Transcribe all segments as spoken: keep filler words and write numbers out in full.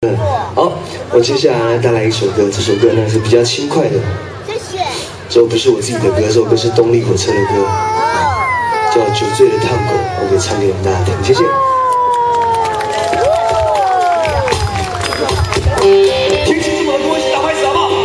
好，我接下来带来一首歌，这首歌呢是比较轻快的。谢谢。这首不是我自己的歌，这首歌是动力火车的歌，叫《酒醉的探狗》，我可以唱给你们大家听，谢谢。听清楚了，跟我一起打拍子好不好？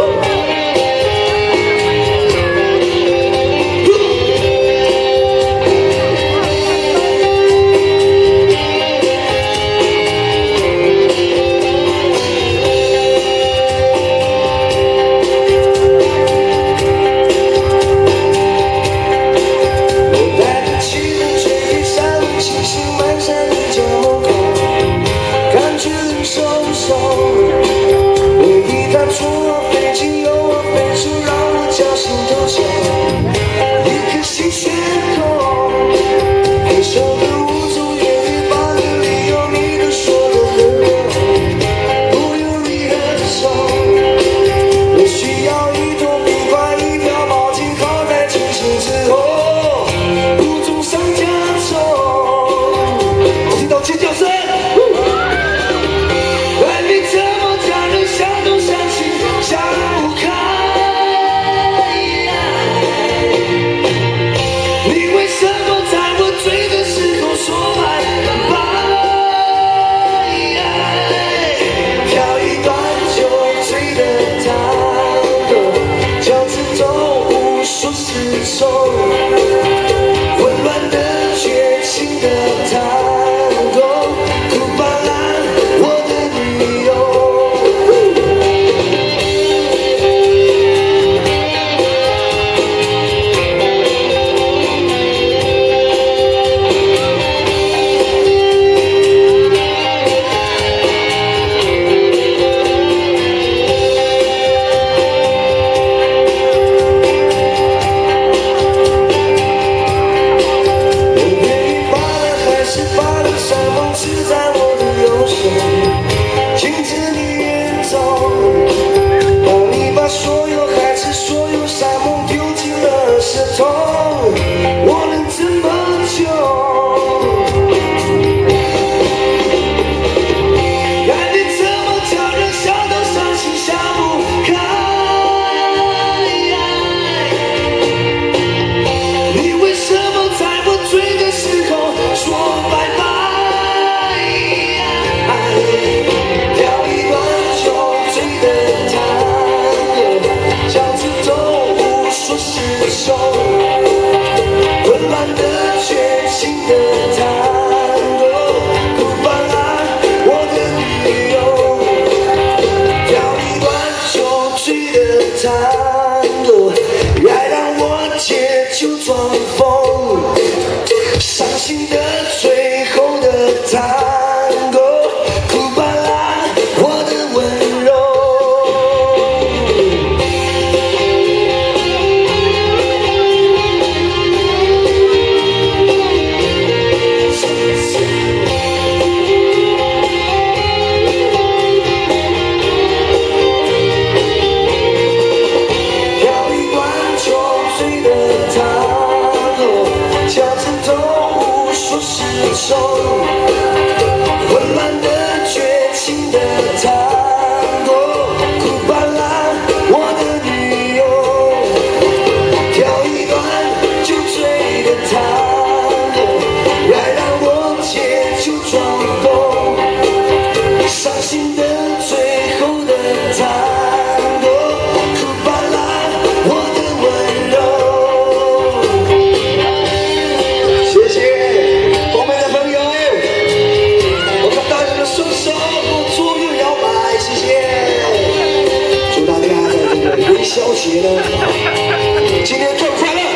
消息呢？今天更快乐！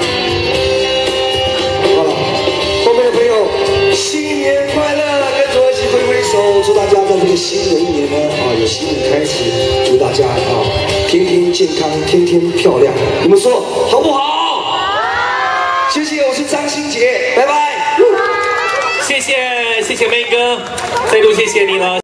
好了，后面的朋友，新年快乐！跟着我一起挥挥手，祝大家在这个新的一年呢啊有新的开始，祝大家啊天天健康，天天漂亮。你们说好不好？好！谢谢，我是张新杰，拜拜。 谢谢谢谢妹哥，再度谢谢你了。